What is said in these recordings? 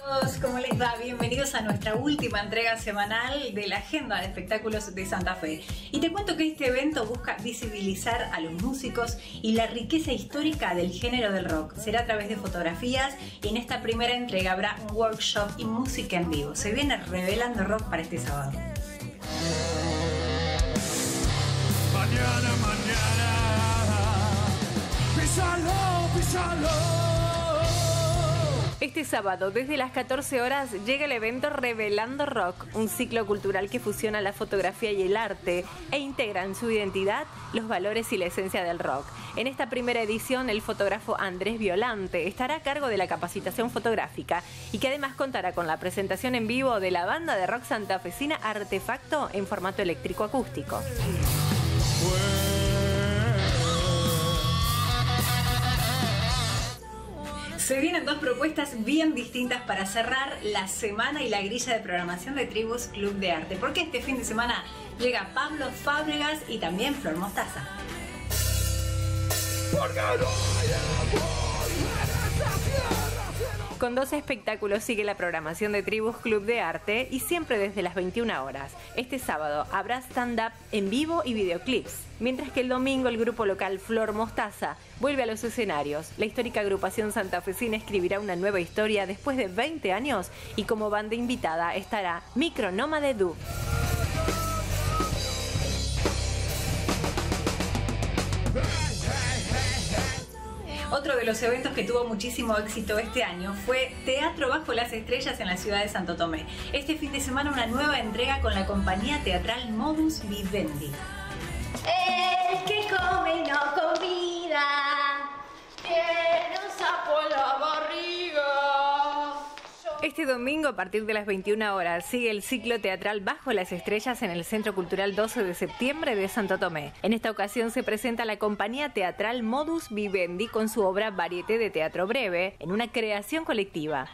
Todos, ¿cómo les va? Bienvenidos a nuestra última entrega semanal de la agenda de espectáculos de Santa Fe. Y te cuento que este evento busca visibilizar a los músicos y la riqueza histórica del género del rock. Será a través de fotografías y en esta primera entrega habrá un workshop y música en vivo. Se viene Revelando Rock para este sábado. Mañana, písalo, písalo. Este sábado, desde las 14 horas, llega el evento Revelando Rock, un ciclo cultural que fusiona la fotografía y el arte e integra en su identidad los valores y la esencia del rock. En esta primera edición, el fotógrafo Andrés Violante estará a cargo de la capacitación fotográfica y que además contará con la presentación en vivo de la banda de rock santafesina Artefacto en formato eléctrico-acústico. Se vienen dos propuestas bien distintas para cerrar la semana y la grilla de programación de Tribus Club de Arte. Porque este fin de semana llega Pablo Fábregas y también Flor Mostaza. Con dos espectáculos sigue la programación de Tribus Club de Arte y siempre desde las 21 horas. Este sábado habrá stand-up en vivo y videoclips, mientras que el domingo el grupo local Flor Mostaza vuelve a los escenarios. La histórica agrupación santafesina escribirá una nueva historia después de 20 años y como banda invitada estará Micronómade Du. Otro de los eventos que tuvo muchísimo éxito este año fue Teatro Bajo las Estrellas en la ciudad de Santo Tomé. Este fin de semana una nueva entrega con la compañía teatral Modus Vivendi. El que come y no convida, tiene un sapo en la barriga. Este domingo, a partir de las 21 horas, sigue el ciclo teatral Bajo las Estrellas en el Centro Cultural 12 de septiembre de Santo Tomé. En esta ocasión se presenta la compañía teatral Modus Vivendi con su obra Varieté de teatro breve, en una creación colectiva.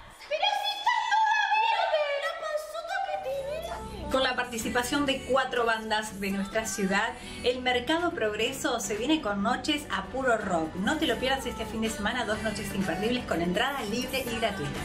Con la participación de 4 bandas de nuestra ciudad, el Mercado Progreso se viene con noches a puro rock. No te lo pierdas este fin de semana, 2 noches imperdibles con entrada libre y gratuita.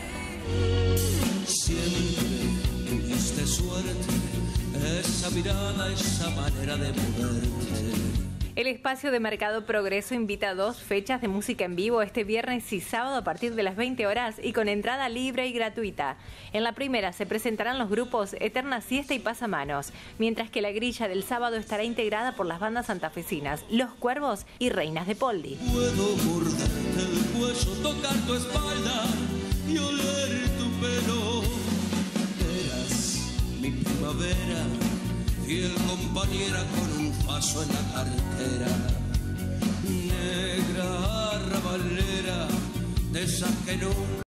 Siempre tuviste suerte, esa mirada, esa manera de moverte. El espacio de Mercado Progreso invita a 2 fechas de música en vivo este viernes y sábado a partir de las 20 horas y con entrada libre y gratuita. En la primera se presentarán los grupos Eterna Siesta y Pasamanos, mientras que la grilla del sábado estará integrada por las bandas santafesinas Los Cuervos y Reinas de Poldi. Puedo morderte el cuello, tocar tu espalda y oler tu pelo. Eras mi primavera, fiel compañera con un paso en la cartera. Negra arrabalera, de esas que nunca